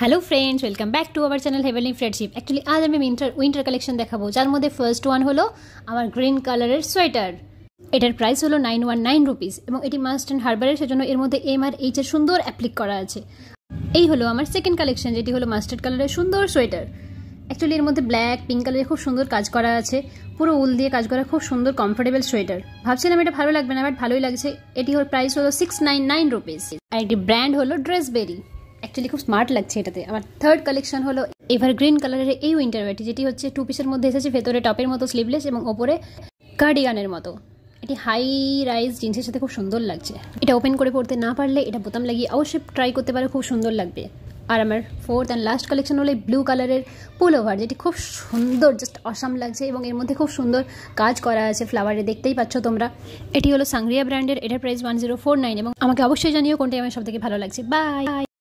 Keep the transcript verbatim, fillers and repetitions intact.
Hello friends welcome back to our channel heavenly friendship. Actually आज हमें winter winter collection देखाबो जार मध्य फार्स्ट वन हलो आमार ग्रीन कलर सोয়েটার। एटार प्राइस हलो नाइन वन नाइन रुपिस एबं एटी मास्ट एंड हार्बारेर सेजोन्नो एर मध्य एम और एच एर सुंदर अ্যাপ্লিক करा आछे। एई हलो आमार सेकेंड कालेक्शन जेटी हलो मास्टार्ड कलर सुंदर सोয়েটার। एक्चुअली एर मध्य ब्लैक पिंक कलर खूब सुंदर काज करा आछे, पुरो उल दिए काज करा, खूब सुंदर कम्फर्टेबल सोয়েটার। भाबछिलाम एटा भालो लागबे ना, बाट भालोई लागছে। एटी हलो प्राइस हलो सिक्स नाइन नाइन रुपिस और एटी ब्रैंड हलो ड्रेसबेरी। एक्चुअली खूब स्मार्ट लागছে এটাতে। আমার থার্ড কালেকশন হলো এভারগ্রিন কালারের এই উইন্টারওয়্যারটি, যেটি হচ্ছে টু পিসের মধ্যে এসেছে, ভেতরে টপের মতো স্লিভলেস এবং উপরে কার্ডিগানের মতো। এটি হাই রাইজ জিন্সের সাথে খুব সুন্দর লাগছে। এটা ওপেন করে পড়তে না পারলে এটা বোতাম লাগিয়ে অবশ্যই ট্রাই করতে পারো, খুব সুন্দর লাগবে। আর আমার ফোর্থ অ্যান্ড লাস্ট কালেকশন হলো ব্লু কালারের পুল ওভার, যেটি খুব সুন্দর, জাস্ট অসাম লাগছে এবং এর মধ্যে খুব সুন্দর কাজ করা আছে ফ্লাওয়ারে, দেখতেই পাচ্ছ তোমরা। এটি হলো সাংরিয়া ব্র্যান্ডের, এটার price one zero four nine এবং আমাকে অবশ্যই জানিও কোনটা আমার সবথেকে ভালো লাগছে। বাই।